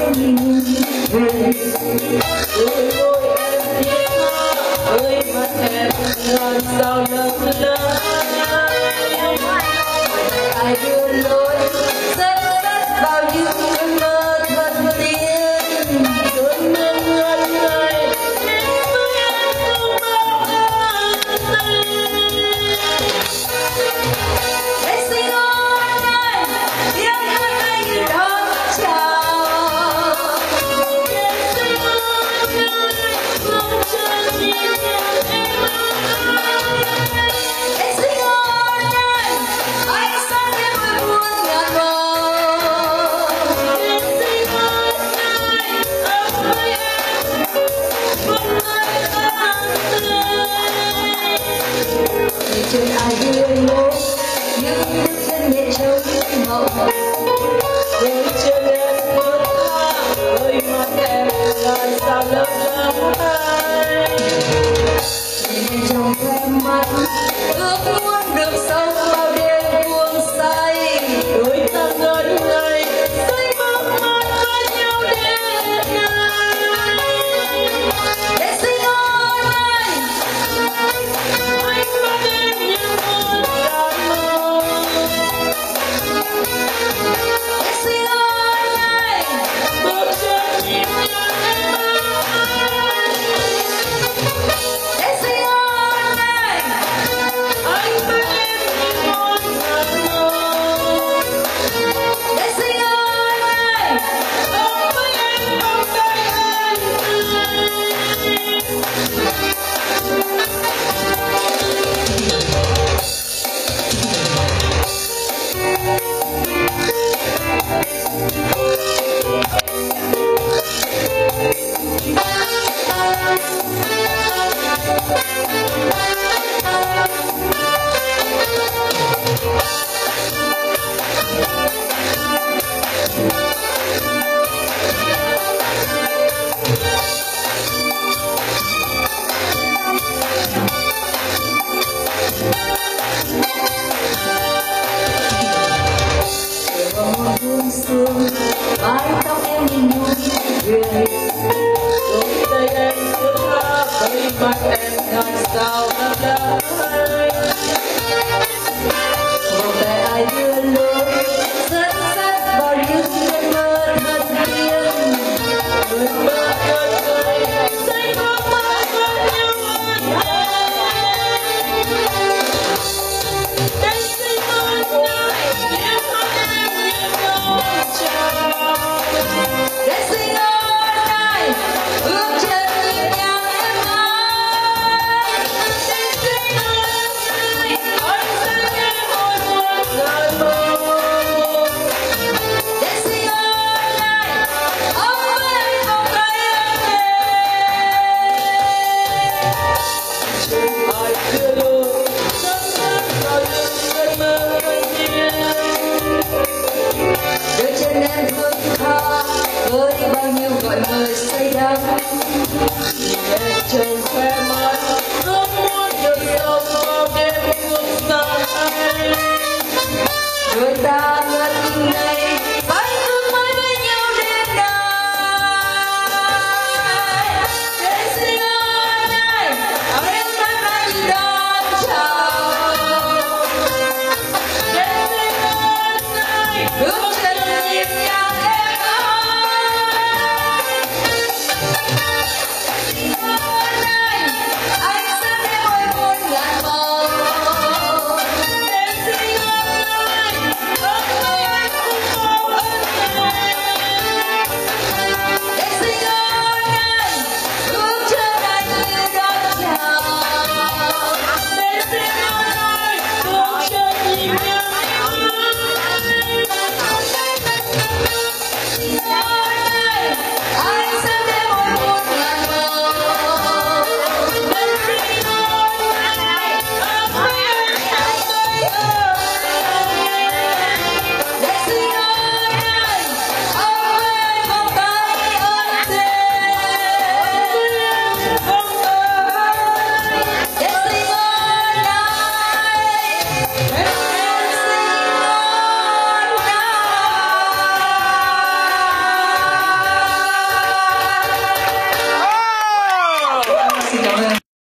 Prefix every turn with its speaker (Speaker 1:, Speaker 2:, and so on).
Speaker 1: em nhìn về đôi môi em thiết tha với mắt em ngàn sao lấp lánh ai đưa lối dẫn dắt bao nhiêu ước mơ thuần tiên cơn mưa ngân ngây đến với em không bao giờ để xin ơn anh tiếng hát anh đón chào để xin ơn anh lòng chân nhẹ nhàng em để xin ơn anh sáng đêm với muôn ngàn màu để xin ơn anh ấm với em vẫn mãi tháng tươi để trời ai đưa lối những bước chân nhẹ trông mộng đôi chân em bước tha đôi mắt em ngàn sao lấp lánh nhìn trong khoe mắt ước muốn được sống bao đêm buông say đôi ta ngẩn ngây say mơ mát với nhau đêm nay để xin ơn anh mang em những muôn đàn mơ để xin ơn anh bước chân nhịp nhàng em để xin ơn anh mang em những muôn ngàn mơ để xin ơn anh ấm với em vòng tay anh buông xuống mái tóc em nhìn buồn cười đôi tay em ướt tha với mắt em ngàn sao lấp lánh một tay ai đưa lối dẫn dắt vào những giấc mơ thật tiên đôi mơ ngẩn ngây say mơ mãi với nhau để xin ơn ngài tiếng hát em như đón chào để xin ơn ngài bước chân nhịp nhàng em ơi để xin ơn ngài anh sẽ nghe mỗi muôn ngàn mơ để xin ơn ngài ấm với em vòng tay anh về ai đưa lối dẫn dắt vào những giấc mơ thanh thiên đôi chân em bước tha với bao nhiêu gọi mời say đắm nhìn em trong khoe mắt ước muốn được sống bao đêm buông xa anh đôi ta ngất ngây